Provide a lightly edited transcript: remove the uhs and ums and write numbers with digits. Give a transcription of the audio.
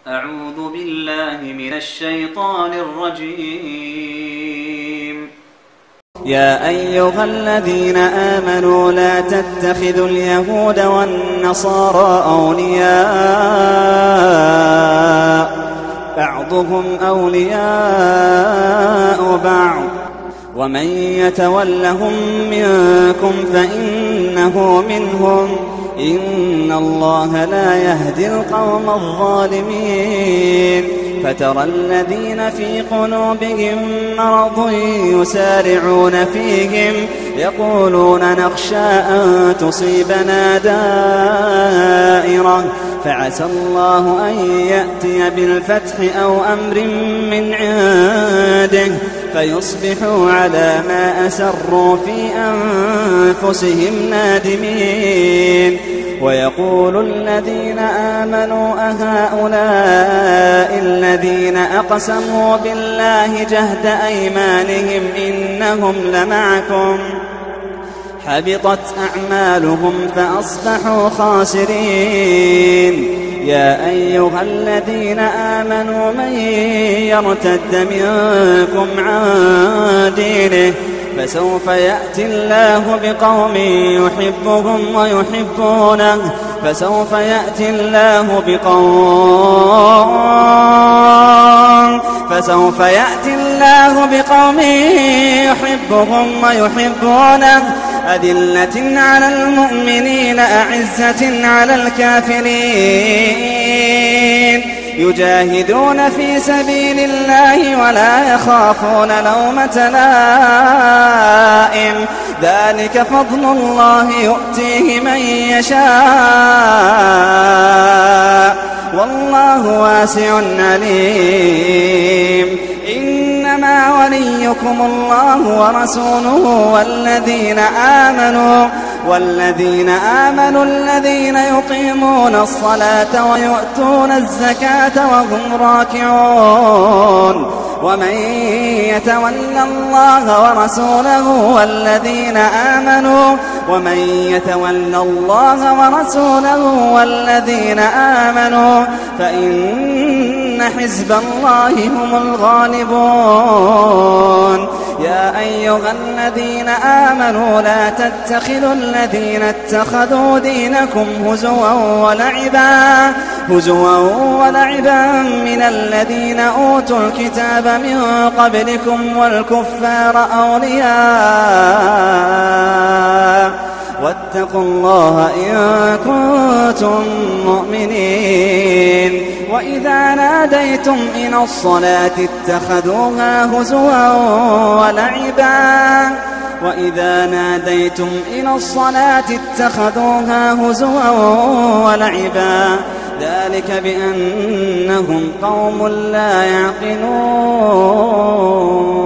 أعوذ بالله من الشيطان الرجيم. يا أيها الذين آمنوا لا تتخذوا اليهود والنصارى أولياء بعضهم أولياء بعض ومن يتولهم منكم فإنه منهم إن الله لا يهدي القوم الظالمين. فترى الذين في قلوبهم مرض يسارعون فيهم يقولون نخشى أن تصيبنا دائرة فعسى الله أن يأتي بالفتح أو أمر من عنده فيصبحوا على ما أسروا في أنفسهم نادمين. ويقول الذين آمنوا أهؤلاء الذين أقسموا بالله جهد أيمانهم إنهم لمعكم حبطت أعمالهم فأصبحوا خاسرين. يا أيها الذين آمنوا من يرتد منكم عن دينه فسوف يأتي الله بقوم يحبهم ويحبونه فسوف يأتي الله بقوم يحبهم ويحبونه أذلة على المؤمنين أعزة على الكافرين يجاهدون في سبيل الله ولا يخافون لومة لائم ذلك فضل الله يؤتيه من يشاء والله واسع عليم. إنما وليكم الله ورسوله والذين آمنوا الذين يقيمون الصلاة ويؤتون الزكاة وهم راكعون. ومن يتول الله ورسوله والذين آمنوا فإن حزب الله هم الغالبون. يا أيها الذين آمنوا لا تتخذوا الذين اتخذوا دينكم هزوا ولعبا من الذين أوتوا الكتاب من قبلكم والكفار أولياء واتقوا الله إن كنتم مؤمنين. وإذا ناديتم إلى الصلاة اتخذوها هزوا ولعبا ذلك بأنهم قوم لا يعقلون.